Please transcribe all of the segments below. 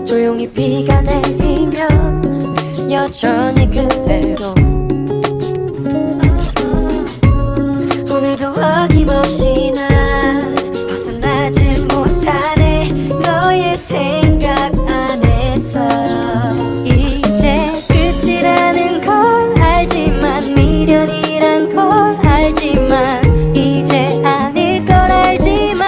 조용히 비가 내리면 여전히 그대로 오늘도 어김없이 난 벗어나질 못하네 너의 생각 안에서 이제 끝이라는 걸 알지만 미련이란 걸 알지만 이제 아닐 걸 알지만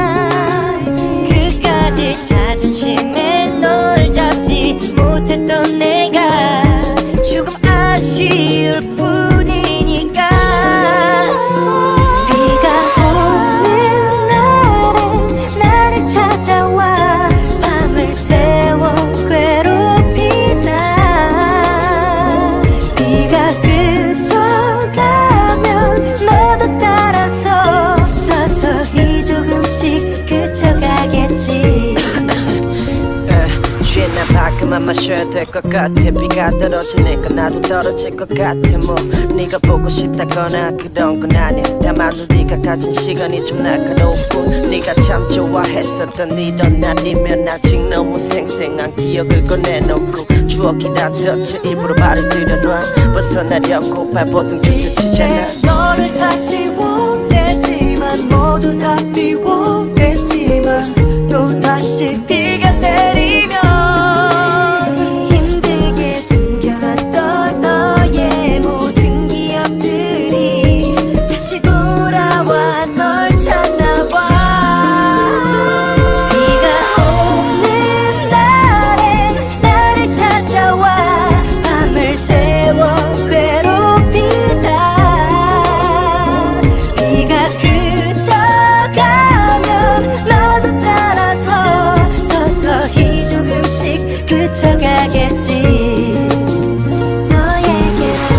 그까지 자존심에 널 잡지 못했던 내가 조금 아쉬울 뿐이니까 비가 오는 날엔 나를 찾아와 밤을 새워 괴롭히다 비가 그쳐가면 너도 따라서 서서히 조금씩 그쳐가겠지 취해 난 그만 마셔야 될 것 같아 비가 떨어지니까 나도 떨어질 것 같아 뭐 네가 보고 싶다거나 그런 건 아니야 다만 우리가 가진 시간이 좀 날카로울 뿐 네가 참 좋아했었던 이런 날이면 아직 너무 생생한 기억을 꺼내놓고 추억이란 덫에 입으로 말을 들여놔 벗어나려고 발버둥조차 치잖아 너를 다 지워냈지만 모두 다 비워냈지만 또다시 비가 내리면 힘들게 숨겨놨던 너의 모든 기억들이 다시 돌아와 널 찾나봐 비가 오는 날엔 나를 찾아와 밤을 새워 괴롭히다 비가 그쳐가면 너도 따라서 서서히 조금씩 그쳐가겠지 너에게로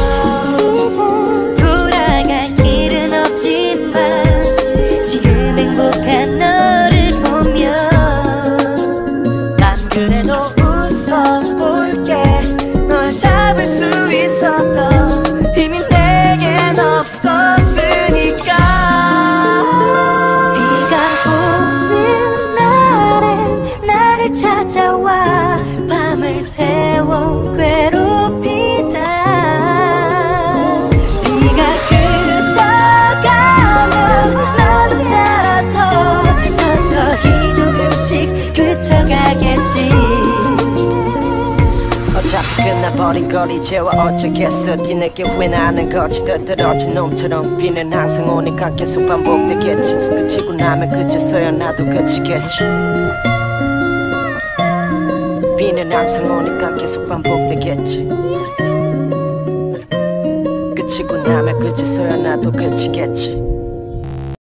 돌아갈 길은 없지만 지금 행복한 너를 보며 난 그래도 웃어볼게 널 잡을 수 있었던 힘이 내겐 없었으니까 비가 오는 날엔 나를 찾아와 밤을 새워 괴롭히다 비가 그쳐가면 너도 따라서 서서히 조금씩 그쳐가겠지 어차피 끝나버린 걸 이제와 어쩌겠어 뒤늦게 후회나는 거지 떨어진 놈처럼 비는 항상 오니까 계속 반복되겠지 그치고 나면 그제서야 나도 그치겠지 비는 항상 오니까 계속 반복되겠지 그치고 나면 그제서야 나도 그치겠지